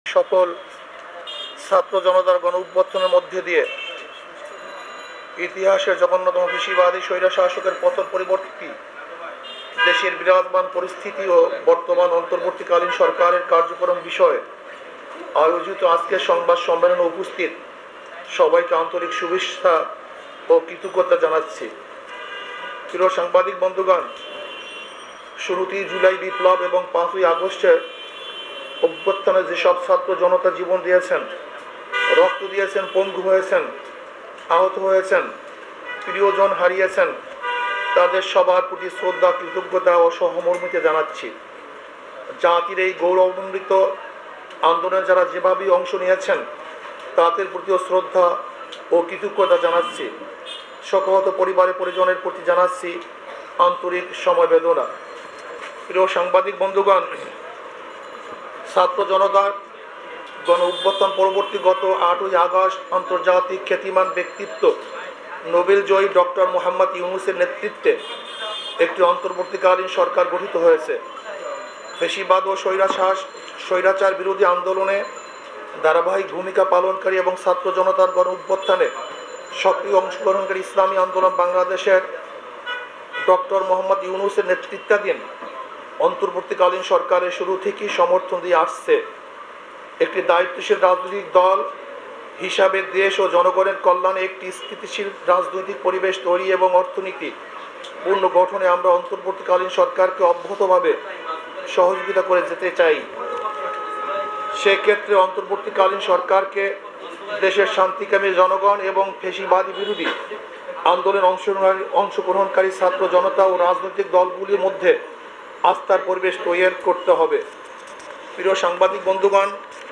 সফল ছাত্র জনতার গণ অভ্যুত্থানের মধ্যে দিয়ে ইতিহাসের জঘন্যতম ফ্যাসিবাদী স্বৈর শাসকের পতন পরিবর্তী দেশের বিরাজমান পরিস্থিতি ও বর্তমান অন্তর্বর্তীকালীন সরকারের কার্যক্রম বিষয়ে আয়োজিত আজকের সংবাদ সম্মেলনে উপস্থিত সবাইকে আন্তরিক শুভেচ্ছা ও কৃতজ্ঞতা জানাচ্ছি। প্রিয় সাংবাদিক বন্ধুগণ, শুরুতেই জুলাই বিপ্লব এবং 5ই আগস্টের অভ্যুত্থানে যেসব ছাত্র জনতা জীবন দিয়েছেন, রক্ত দিয়েছেন, পঙ্গু হয়েছেন, আহত হয়েছেন, প্রিয়জন হারিয়েছেন, তাদের সবার প্রতি শ্রদ্ধা, কৃতজ্ঞতা ও সহমর্মিতা জানাচ্ছি। জাতির এই গৌরবান্বিত আন্দোলনে যারা যেভাবেই অংশ নিয়েছেন তাদের প্রতিও শ্রদ্ধা ও কৃতজ্ঞতা জানাচ্ছি। শোকাহত পরিবারের পরিজনের প্রতি জানাচ্ছি আন্তরিক সমবেদনা। প্রিয় সাংবাদিক বন্ধুগণ, ছাত্র জনতার গণ অভ্যুত্থান পরবর্তী গত 8ই আগস্ট আন্তর্জাতিক খ্যাতিমান ব্যক্তিত্ব নোবেল জয়ী ডক্টর মোহাম্মদ ইউনূসের নেতৃত্বে একটি অন্তর্বর্তীকালীন সরকার গঠিত হয়েছে। ফ্যাসিবাদ ও স্বৈরাচার বিরোধী আন্দোলনে ধারাবাহিক ভূমিকা পালনকারী এবং ছাত্র জনতার গণ অভ্যুত্থানে সক্রিয় অংশগ্রহণকারী ইসলামী আন্দোলন বাংলাদেশের ডক্টর মোহাম্মদ ইউনূসের নেতৃত্বাধীন অন্তর্বর্তীকালীন সরকারের শুরু থেকেই সমর্থন দিয়ে আসছে। একটি দায়িত্বশীল রাজনৈতিক দল হিসাবে দেশ ও জনগণের কল্যাণে একটি স্থিতিশীল রাজনৈতিক পরিবেশ তৈরি এবং অর্থনীতি পূর্ণ গঠনে আমরা অন্তর্বর্তীকালীন সরকারকে অব্যাহতভাবে সহযোগিতা করে যেতে চাই। সেক্ষেত্রে অন্তর্বর্তীকালীন সরকারকে দেশের শান্তিকামী জনগণ এবং ফ্যাসিবাদী বিরোধী আন্দোলনে অংশগ্রহণকারী ছাত্র জনতা ও রাজনৈতিক দলগুলির মধ্যে আস্থার পরিবেশ তৈরি করতে হবে। প্রিয় সাংবাদিক বন্ধুগণ,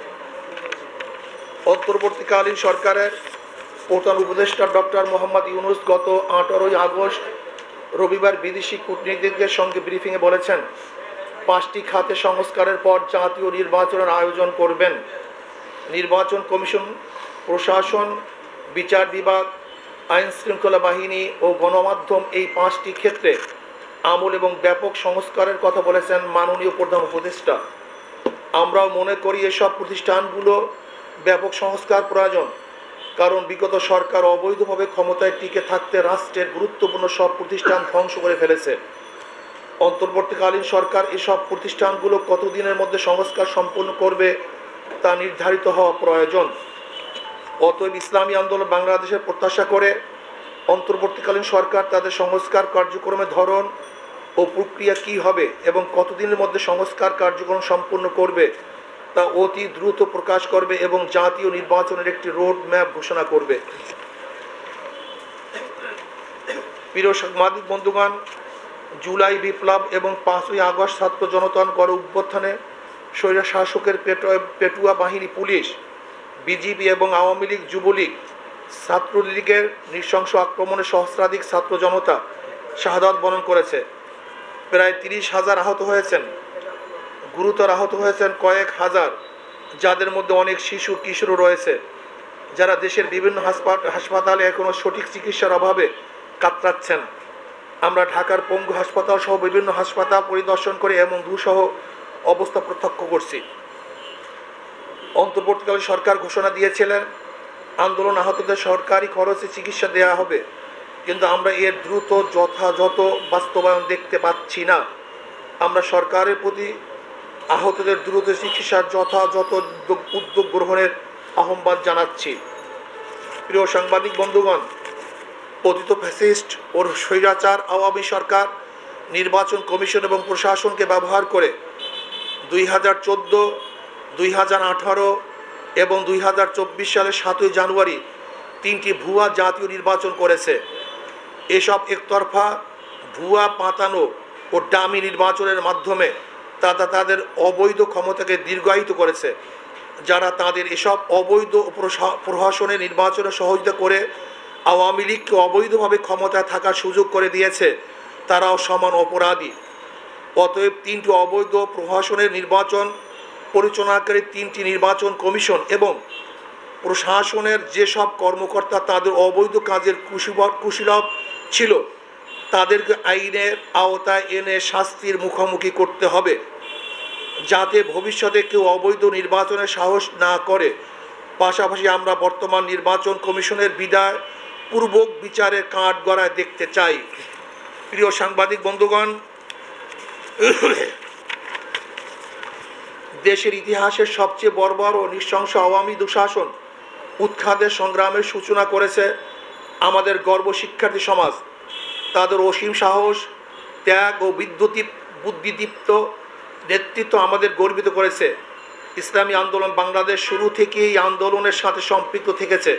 অন্তর্বর্তীকালীন সরকারের প্রধান উপদেষ্টা ডক্টর মোহাম্মদ ইউনূস গত 18ই আগস্ট রবিবার বিদেশি কূটনীতিকদের সঙ্গে ব্রিফিংয়ে বলেছেন, 5টি খাতে সংস্কারের পর জাতীয় নির্বাচনের আয়োজন করবেন। নির্বাচন কমিশন, প্রশাসন, বিচার বিভাগ, আইন শৃঙ্খলা বাহিনী ও গণমাধ্যম, এই 5টি ক্ষেত্রে আমূল এবং ব্যাপক সংস্কারের কথা বলেছেন মাননীয় প্রধান উপদেষ্টা। আমরাও মনে করি এসব প্রতিষ্ঠানগুলো ব্যাপক সংস্কার প্রয়োজন, কারণ বিগত সরকার অবৈধভাবে ক্ষমতায় টিকে থাকতে রাষ্ট্রের গুরুত্বপূর্ণ সব প্রতিষ্ঠান ধ্বংস করে ফেলেছে। অন্তর্বর্তীকালীন সরকার এসব প্রতিষ্ঠানগুলো কতদিনের মধ্যে সংস্কার সম্পন্ন করবে তা নির্ধারিত হওয়া প্রয়োজন। অতএব ইসলামী আন্দোলন বাংলাদেশের প্রত্যাশা করে অন্তর্বর্তীকালীন সরকার তাদের সংস্কার কার্যক্রমের ধরন ও প্রক্রিয়া কী হবে এবং কতদিনের মধ্যে সংস্কার কার্যক্রম সম্পূর্ণ করবে তা অতি দ্রুত প্রকাশ করবে এবং জাতীয় নির্বাচনের একটি রোড ম্যাপ ঘোষণা করবে। প্রিয় সাংবাদিক বন্ধুগণ, জুলাই বিপ্লব এবং 5ই আগস্ট ছাত্র জনতার গণ অভ্যুত্থানে স্বৈর শাসকের পেটুয়া বাহিনী, পুলিশ, বিজিবি এবং আওয়ামী লীগ, যুবলীগ, ছাত্রলীগের নৃশংস আক্রমণে সহস্রাধিক ছাত্র জনতা শাহাদাত বরণ করেছে। প্রায় 30,000 আহত হয়েছেন, গুরুতর আহত হয়েছেন কয়েক হাজার, যাদের মধ্যে অনেক শিশু কিশোর রয়েছে, যারা দেশের বিভিন্ন হাসপাতালে এখনও সঠিক চিকিৎসার অভাবে কাতরাচ্ছেন। আমরা ঢাকার পঙ্গু হাসপাতাল সহ বিভিন্ন হাসপাতাল পরিদর্শন করে এমন দুঃসহ অবস্থা প্রত্যক্ষ করছি। অন্তর্বর্তীকালীন সরকার ঘোষণা দিয়েছিলেন আন্দোলন আহতদের সরকারি খরচে চিকিৎসা দেওয়া হবে, কিন্তু আমরা এর দ্রুত যথাযথ বাস্তবায়ন দেখতে পাচ্ছি না। আমরা সরকারের প্রতি আহতদের দ্রুত চিকিৎসার যথাযথ উদ্যোগ গ্রহণের আহ্বান জানাচ্ছি। প্রিয় সাংবাদিক বন্ধুগণ, পতিত ফ্যাসিস্ট ও স্বৈরাচার আওয়ামী সরকার নির্বাচন কমিশন এবং প্রশাসনকে ব্যবহার করে 2014, 2018 এবং 2024 সালের 7ই জানুয়ারি 3টি ভুয়া জাতীয় নির্বাচন করেছে। এসব একতরফা, ভুয়া, পাতানো ও ডামি নির্বাচনের মাধ্যমে তারা তাদের অবৈধ ক্ষমতাকে দীর্ঘায়িত করেছে। যারা তাদের এসব অবৈধ প্রশাসনে নির্বাচনে সহযোগিতা করে আওয়ামী লীগকে অবৈধভাবে ক্ষমতায় থাকার সুযোগ করে দিয়েছে, তারাও সমান অপরাধী। অতএব 3টি অবৈধ প্রশাসনের নির্বাচন পরিচালনাকারী 3টি নির্বাচন কমিশন এবং প্রশাসনের যেসব কর্মকর্তা তাদের অবৈধ কাজের কুশীলব ছিল, তাদেরকে আইনের আওতায় এনে শাস্তির মুখোমুখি করতে হবে। যাতে ভবিষ্যতে কেউ অবৈধ নির্বাচনের সাহস না করে। পাশাপাশি আমরা বর্তমান নির্বাচন কমিশনের বিদায় পূর্বক বিচারের কাঠগড়ায় দেখতে চাই। প্রিয় সাংবাদিক বন্ধুগণ, দেশের ইতিহাসের সবচেয়ে বর্বর ও নৃশংস আওয়ামী দুঃশাসন উৎখাতের সংগ্রামের সূচনা করেছে আমাদের গর্ব শিক্ষার্থী সমাজ। তাদের অসীম সাহস, ত্যাগ ও বুদ্ধিদীপ্ত নেতৃত্ব আমাদের গর্বিত করেছে। ইসলামী আন্দোলন বাংলাদেশ শুরু থেকেই এই আন্দোলনের সাথে সম্পৃক্ত থেকেছে।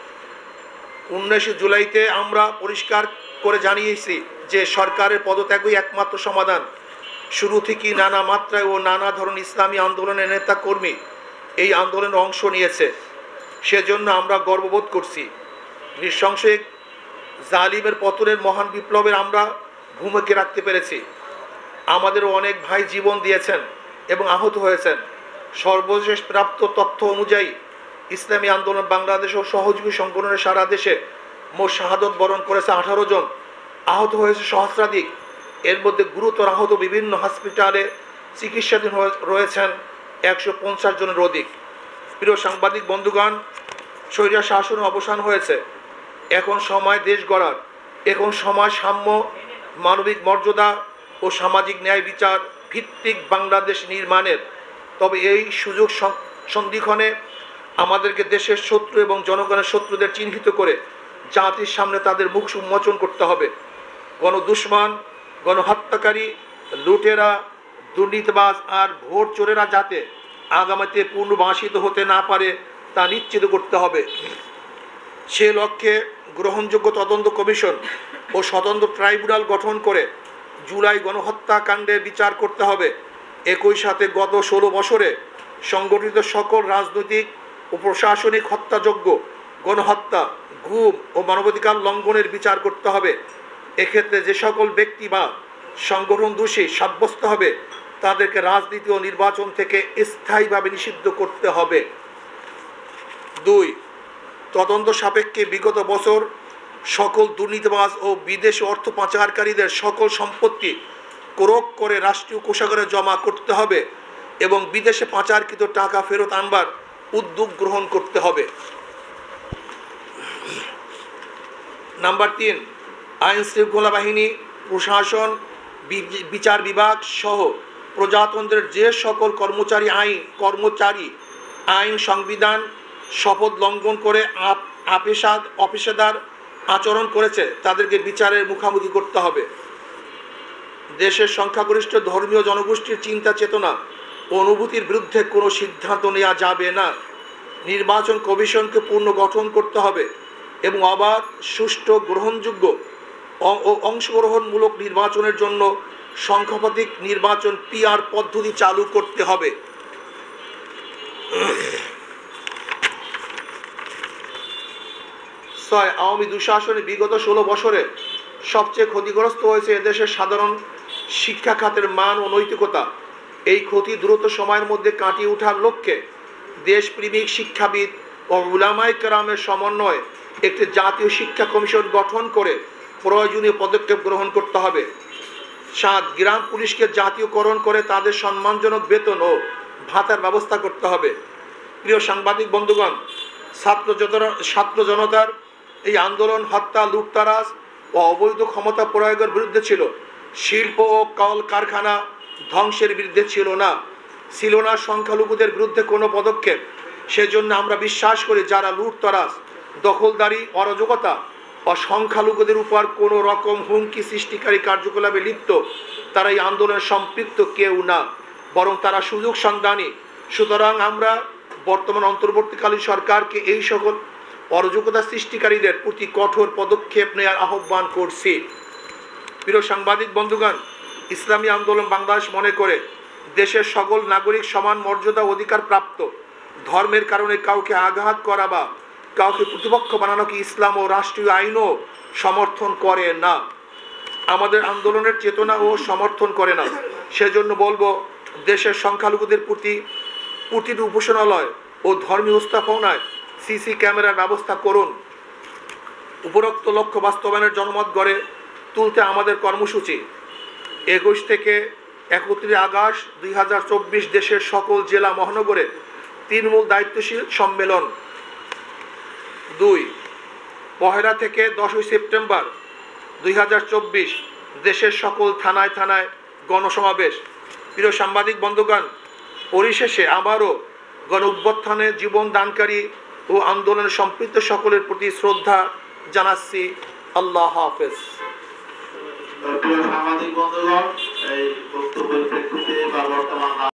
19 জুলাইতে আমরা পরিষ্কার করে জানিয়েছি যে সরকারের পদত্যাগই একমাত্র সমাধান। শুরু থেকেই নানা মাত্রায় ও নানা ধরনের ইসলামী আন্দোলনের নেতা কর্মী এই আন্দোলনে অংশ নিয়েছে। সেজন্য আমরা গর্ববোধ করছি। নৃশংস জালিমের পতনের মহান বিপ্লবের আমরা ভূমিকা রাখতে পেরেছি। আমাদেরও অনেক ভাই জীবন দিয়েছেন এবং আহত হয়েছেন। সর্বশেষ প্রাপ্ত তথ্য অনুযায়ী ইসলামী আন্দোলন বাংলাদেশ ও সহযোগী সংগঠনের সারা দেশে মোট শাহাদত বরণ করেছে 18 জন, আহত হয়েছে সহস্রাধিক। এর মধ্যে গুরুতর আহত বিভিন্ন হসপিটালে চিকিৎসাধীন রয়েছেন 150 জনের অধিক। প্রিয় সাংবাদিক বন্ধুগণ, স্বৈরাচার শাসনের অবসান হয়েছে। এখন সময় দেশ গড়ার, এখন সময় সাম্য, মানবিক মর্যাদা ও সামাজিক ন্যায় বিচার ভিত্তিক বাংলাদেশ নির্মাণের। তবে এই সুযোগ সন্ধিক্ষণে আমাদেরকে দেশের শত্রু এবং জনগণের শত্রুদের চিহ্নিত করে জাতির সামনে তাদের মুখ উন্মোচন করতে হবে। গণদুশমন, গণহত্যাকারী, লুটেরা, দুর্নীতিবাজ আর ভোট চোরেরা যাতে আগামীতে পুনর্বাসিত হতে না পারে তা নিশ্চিত করতে হবে। সে লক্ষ্যে গ্রহণযোগ্য তদন্ত কমিশন ও স্বতন্ত্র ট্রাইব্যুনাল গঠন করে জুলাই গণহত্যাকাণ্ডের বিচার করতে হবে। একই সাথে গত 16 বছরে সংগঠিত সকল রাজনৈতিক ও প্রশাসনিক হত্যাযজ্ঞ, গণহত্যা, গুম ও মানবাধিকার লঙ্ঘনের বিচার করতে হবে। এক্ষেত্রে যে সকল ব্যক্তি বা সংগঠন দোষী সাব্যস্ত হবে তাদেরকে রাজনীতি ও নির্বাচন থেকে স্থায়ীভাবে নিষিদ্ধ করতে হবে। 2. তদন্ত সাপেক্ষে বিগত বছর সকল দুর্নীতিবাজ ও বিদেশি অর্থ পাচারকারীদের সকল সম্পত্তি ক্রোক করে রাষ্ট্রীয় কোষাগারে জমা করতে হবে এবং বিদেশে পাচারকৃত টাকা ফেরত আনবার উদ্যোগ গ্রহণ করতে হবে। নাম্বার 3, আইন শৃঙ্খলা বাহিনী, প্রশাসন, বিচার বিভাগ সহ প্রজাতন্ত্রের যে সকল কর্মচারী আইন সংবিধান শপথ লঙ্ঘন করে অপেশাদার আচরণ করেছে তাদেরকে বিচারের মুখোমুখি করতে হবে। দেশের সংখ্যাগরিষ্ঠ ধর্মীয় জনগোষ্ঠীর চিন্তা চেতনা ও অনুভূতির বিরুদ্ধে কোনো সিদ্ধান্ত নেওয়া যাবে না। নির্বাচন কমিশনকে পুনর্গঠন করতে হবে এবং অবাধ, সুষ্ঠু, গ্রহণযোগ্য ও অংশগ্রহণমূলক নির্বাচনের জন্য সংখ্যাপতিক নির্বাচন PR পদ্ধতি চালু করতে হবে। 6. আওয়ামী দুঃশাসনে বিগত 16 বছরে সবচেয়ে ক্ষতিগ্রস্ত হয়েছে এদেশের সাধারণ শিক্ষা খাতের মান ও নৈতিকতা। এই ক্ষতি দ্রুত সময়ের মধ্যে কাটিয়ে ওঠার লক্ষ্যে দেশপ্রেমিক শিক্ষাবিদ ও উলামায়ে কেরামের সমন্বয়ে একটি জাতীয় শিক্ষা কমিশন গঠন করে প্রয়োজনীয় পদক্ষেপ গ্রহণ করতে হবে। 7. গ্রাম পুলিশকে জাতীয়করণ করে তাদের সম্মানজনক বেতন ও ভাতার ব্যবস্থা করতে হবে। প্রিয় সাংবাদিক বন্ধুগণ, ছাত্র জনতার এই আন্দোলন হত্যা, লুটতরাজ ও অবৈধ ক্ষমতা প্রয়োগের বিরুদ্ধে ছিল। শিল্প ও কল কারখানা ধ্বংসের বিরুদ্ধে ছিল না সংখ্যালঘুদের বিরুদ্ধে কোনো পদক্ষেপ। সেজন্য আমরা বিশ্বাস করি যারা লুটতরাজ, দখলদারি, অরাজকতা ও সংখ্যালঘুদের উপর কোনো রকম হুমকি সৃষ্টিকারী কার্যকলাপে লিপ্ত তারা এই আন্দোলনে সম্পৃক্ত কেউ না, বরং তারা সুযোগ সন্ধানী। সুতরাং আমরা বর্তমান অন্তর্বর্তীকালীন সরকারকে এই সকল অরাজকতা সৃষ্টিকারীদের প্রতি কঠোর পদক্ষেপ নেওয়ার আহ্বান করছি। প্রিয় সাংবাদিক বন্ধুগণ, ইসলামী আন্দোলন বাংলাদেশ মনে করে দেশের সকল নাগরিক সমান মর্যাদা অধিকার প্রাপ্ত। ধর্মের কারণে কাউকে আঘাত করা বা কাউকে প্রতিপক্ষ বানানোকে ইসলাম ও রাষ্ট্রীয় আইনও সমর্থন করে না, আমাদের আন্দোলনের চেতনা ও সমর্থন করে না। সেজন্য বলবো, দেশের সংখ্যালঘুদের প্রতিটি উপাসনালয় ও ধর্মীয় স্থাপনায় CC ক্যামেরার ব্যবস্থা করুন। উপরোক্ত লক্ষ্য বাস্তবায়নের জনমত গড়ে তুলতে আমাদের কর্মসূচি 21 থেকে 31 আগস্ট 2024 দেশের সকল জেলা মহানগরে তৃণমূল দায়িত্বশীল সম্মেলন। 2 1 থেকে 10 সেপ্টেম্বর 2024 দেশের সকল থানায় থানায় গণসমাবেশ। প্রিয় সাংবাদিক বন্ধুগণ, পরিশেষে আবারও গণ অভ্যুত্থানে জীবন দানকারী ও আন্দোলনে সম্পৃক্ত সকলের প্রতি শ্রদ্ধা জানাচ্ছি। আল্লাহ হাফেজ। সাংবাদিক বন্ধুগণ, এই বক্তব্যের প্রেক্ষিতে বা বর্তমান